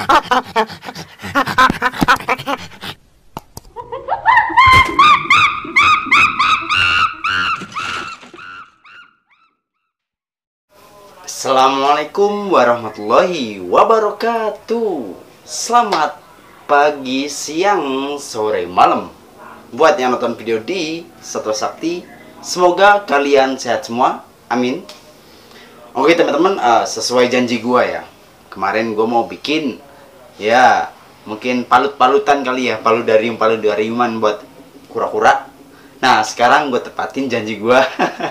Assalamualaikum warahmatullahi wabarakatuh. Selamat pagi, siang, sore, malam buat yang nonton video di Satwa Sakti. Semoga kalian sehat semua, amin. Oke teman-teman, sesuai janji gua ya, kemarin gua mau bikin ya mungkin palut-palutan kali ya, paludariuman buat kura-kura. Nah sekarang gue tepatin janji gua.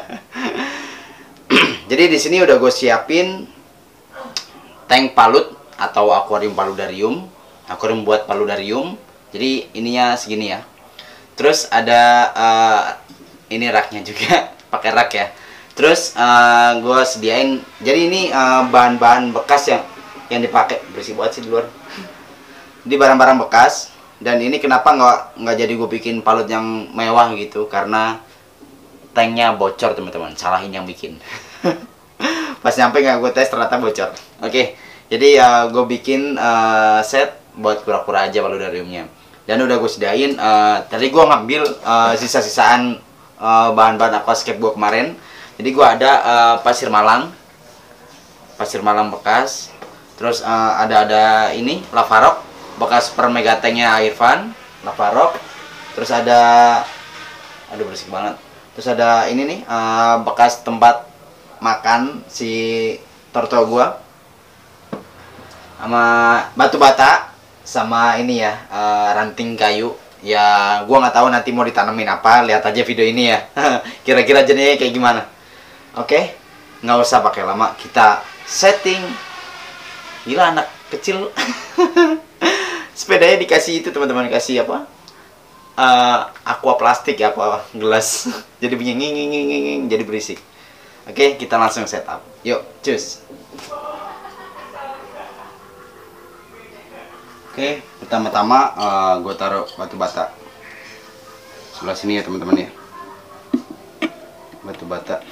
Jadi di sini udah gue siapin tank palut atau akuarium paludarium, akuarium buat paludarium. Jadi ininya segini ya. Terus ada ini raknya juga, pakai rak ya. Terus gue sediain. Jadi ini bahan-bahan bekas yang dipakai, bersih banget sih di luar. Di barang-barang bekas. Dan ini kenapa nggak jadi gue bikin palut yang mewah gitu? Karena tanknya bocor teman-teman, salahin yang bikin. Pas nyampe nggak gue tes ternyata bocor. Oke, jadi gue bikin set buat kura-kura aja paludariumnya. Dan udah gue sediain. Tadi gue ngambil sisa-sisaan bahan-bahan aquascape gue kemarin. Jadi gue ada pasir malang bekas. Terus ada ini lava rock bekas per megatanknya Irfan, lava rock. Terus ada, aduh berisik banget. Terus ada ini nih bekas tempat makan si torto gua, sama batu bata, sama ini ya ranting kayu. Ya gua nggak tahu nanti mau ditanemin apa, lihat aja video ini ya. Kira-kira jenisnya kayak gimana. Oke, nggak usah pakai lama, kita setting. Gila anak kecil. Sepedanya dikasih itu teman-teman, kasih apa? Aqua plastik ya, aqua gelas. Jadi bunyi nging, jadi berisik. Oke, kita langsung setup. Yuk, cus. Oke, pertama-tama gue taruh batu bata sebelah sini ya teman-teman ya. Batu bata.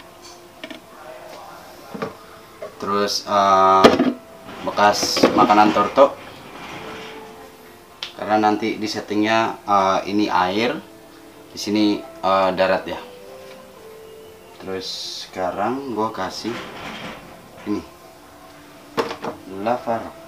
Terus bekas makanan torto. Karena nanti di settingnya ini air, di sini darat ya. Terus sekarang gue kasih ini lava rock.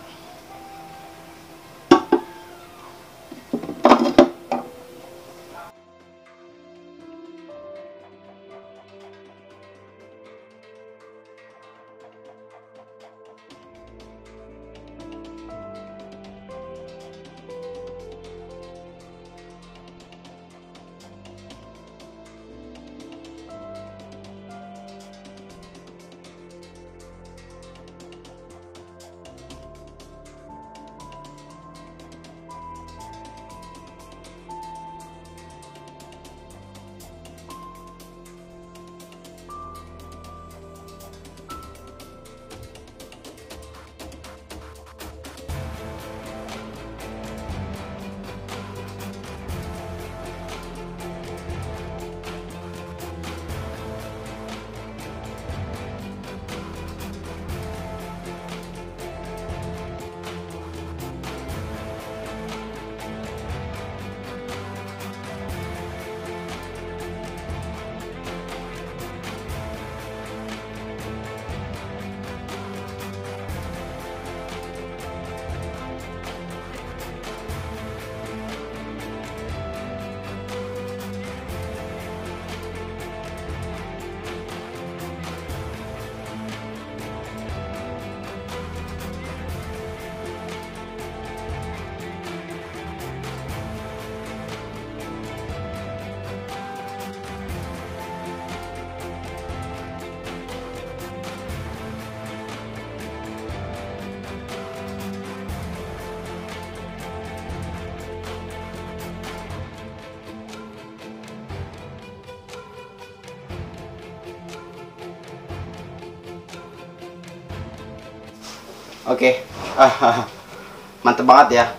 Oke, mantep banget ya.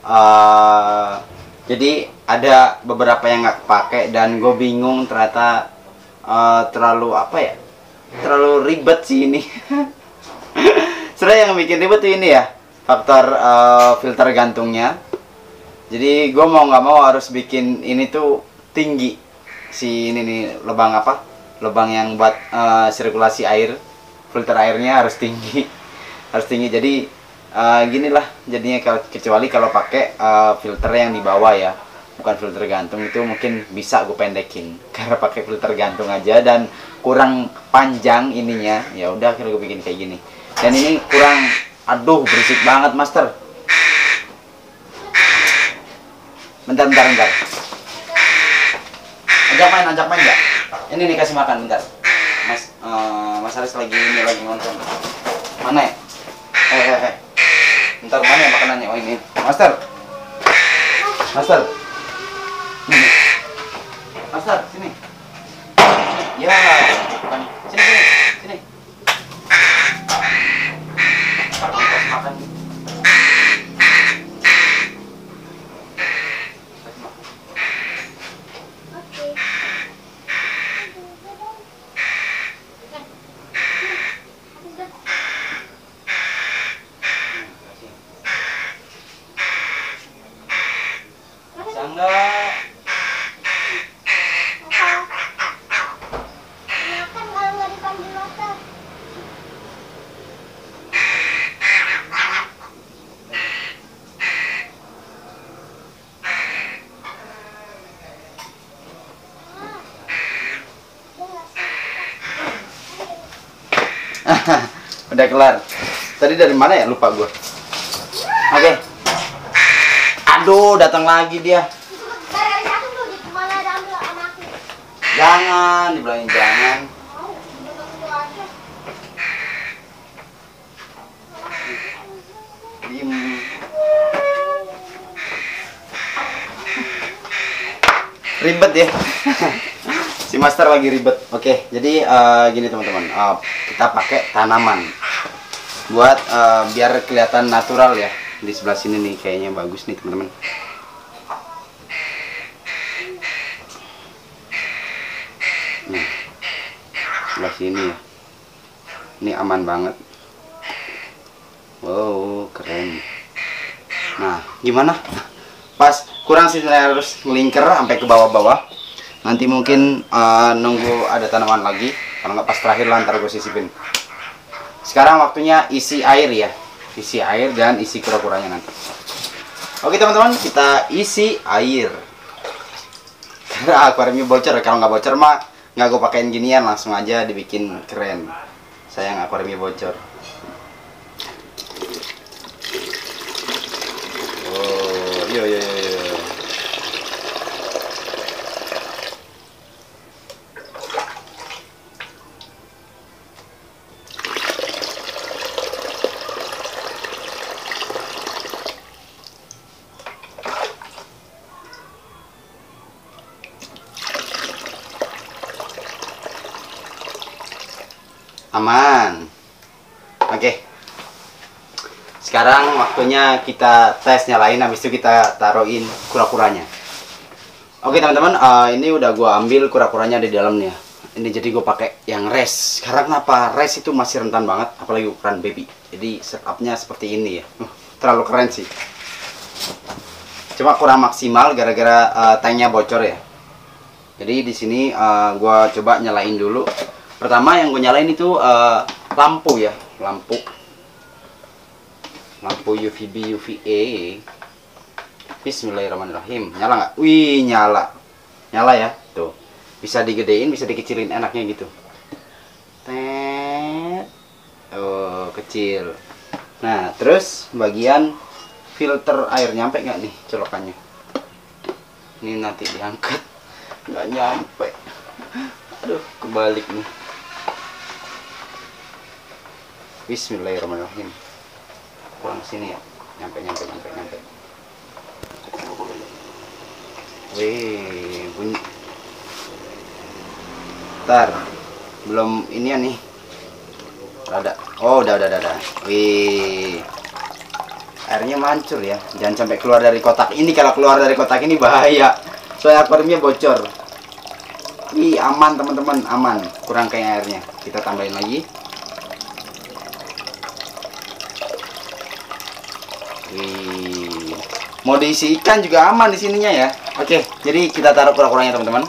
Jadi ada beberapa yang nggak kepake dan gue bingung ternyata terlalu apa ya? Terlalu ribet sih ini. Sebenarnya yang bikin ribet tuh ini ya. faktor filter gantungnya. Jadi gue mau nggak mau harus bikin ini tuh tinggi, si ini nih lubang apa? Lubang yang buat sirkulasi air, filter airnya harus tinggi, harus tinggi. Jadi gini lah jadinya, kecuali kalau pakai filter yang di bawah ya, bukan filter gantung, itu mungkin bisa gue pendekin. Karena pakai filter gantung aja dan kurang panjang ininya, ya udah akhirnya gue bikin kayak gini. Dan ini kurang, aduh berisik banget master. Bentar. Ajak main nggak? Ini dikasih makan bentar. Mas Aris lagi nonton. Mana ya? Bentar, mana ya makanannya? Oh ini, Master. Master, sini. Ya, bukan. Sini. Kasih makan. Enggak. Makan kalau nggak dipanggil dokter. Udah kelar. Tadi dari mana ya? Lupa gue. Oke. Aduh, datang lagi dia. Itu dari satu tuh di mana ada ambil anakku. Jangan, dibilangin jangan. Mau, itu aja. Diem. Ribet ya. Si Master lagi ribet. Oke, jadi gini teman-teman. Kita pakai tanaman buat biar kelihatan natural ya. Di sebelah sini nih kayaknya bagus nih teman-teman. Nih, sebelah sini ya. Ini aman banget. Wow, keren. Nah, gimana? Pas kurang sih, harus melingkar sampai ke bawah-bawah. Nanti mungkin nunggu ada tanaman lagi. Kalau nggak pas terakhir lah ntar gue sisipin. Sekarang waktunya isi air ya. Isi air dan isi kura-kuranya nanti. Oke teman-teman, kita isi air. Karena akuariumnya bocor. Kalau nggak bocor mah nggak gue pakein ginian, langsung aja dibikin keren. Sayang akuariumnya bocor. Oh, yo. Aman. Oke. Sekarang waktunya kita tes, nyalain, habis itu kita taruhin kura-kuranya. Oke teman-teman, ini udah gua ambil kura-kuranya di dalamnya. Ini jadi gue pakai yang res. Karena kenapa? Res itu masih rentan banget, apalagi ukuran baby. Jadi setupnya seperti ini ya. Terlalu keren sih. Cuma kurang maksimal gara-gara tanknya bocor ya. Jadi di sini gua coba nyalain dulu. Pertama yang gue nyalain itu lampu ya, lampu UVB UVA. Bismillahirrahmanirrahim. Nyala nggak? Wih, nyala ya. Tuh, bisa digedein, bisa dikecilin, enaknya gitu. Tet. Oh, kecil. Nah, terus bagian filter air nyampe nggak nih colokannya? Ini nanti diangkat, nggak nyampe. Aduh, kebalik nih. Bismillahirrahmanirrahim. Kurang sini ya. Nyampe. Wih, bunyi. Ntar, belum ini ya nih. Ada. Oh, udah. Wih. Airnya mancur ya. Jangan sampai keluar dari kotak ini. Kalau keluar dari kotak ini bahaya. Soalnya akuariumnya bocor. Wih, aman teman-teman, aman. Kurang kayak airnya. Kita tambahin lagi. Wih. Mau diisi ikan juga aman di sininya ya. Oke, jadi kita taruh kura-kuranya teman-teman.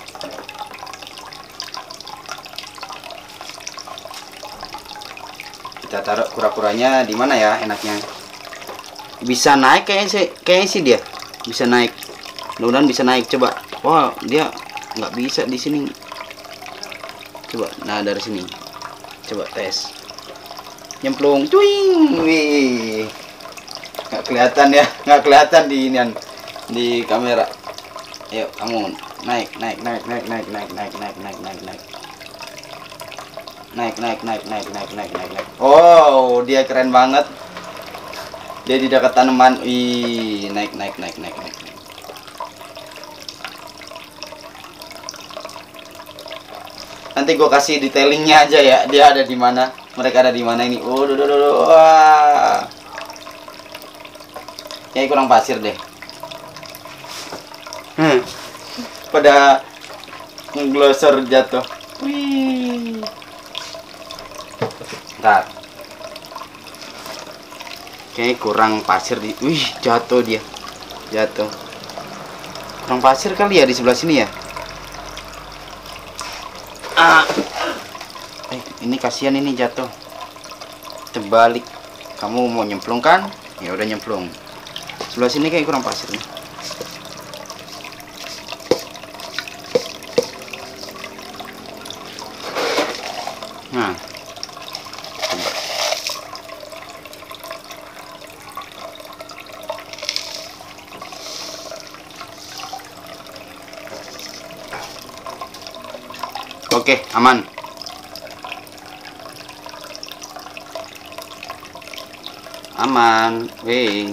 Kita taruh kura-kuranya di mana ya enaknya? Bisa naik kayaknya sih dia. Bisa naik. Mudah-mudahan bisa naik, coba. Wah, dia nggak bisa di sini. Coba, nah dari sini. Coba tes. Nyemplung, cuing, wih. Nggak kelihatan ya, nggak kelihatan di inian di kamera. Ayo, kamu naik. Oh, dia keren banget. Dia di dekat tanaman. Ih, naik. Nanti gue kasih detailingnya aja ya, dia ada di mana, mereka ada di mana ini. Oh, wah. Kayak kurang pasir deh. Pada ngeglosor jatuh. Wih. Ntar. Kayak kurang pasir di. Wih, jatuh dia. Jatuh. Kurang pasir kali ya di sebelah sini ya. Ini kasihan ini jatuh. Terbalik. Kamu mau nyemplung kan? Ya udah nyemplung. Sebelah sini kayak kurang pasir nih. Nah. Coba. Oke, aman. Aman, weh.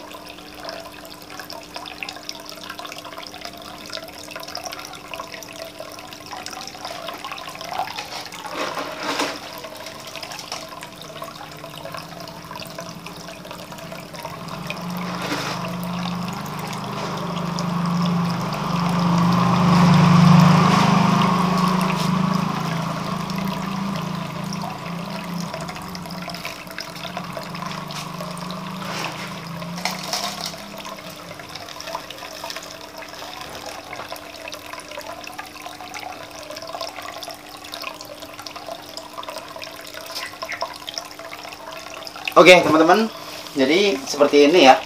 Oke, teman-teman. Jadi seperti ini ya.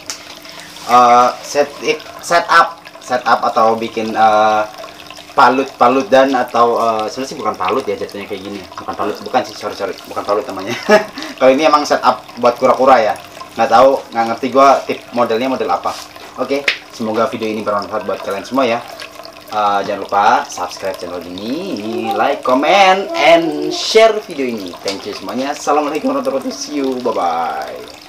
Setup atau bikin palut-palutan atau sebenarnya sih bukan palut ya, jatuhnya kayak gini. Bukan palut, bukan sih, sorry, bukan palut namanya. Kalau ini emang setup buat kura-kura ya. Nggak tahu, nggak ngerti gua tip modelnya model apa. Oke, semoga video ini bermanfaat buat kalian semua ya. Jangan lupa subscribe channel ini, like, comment, and share video ini. Thank you semuanya. Assalamualaikum warahmatullahi wabarakatuh. See you, bye bye.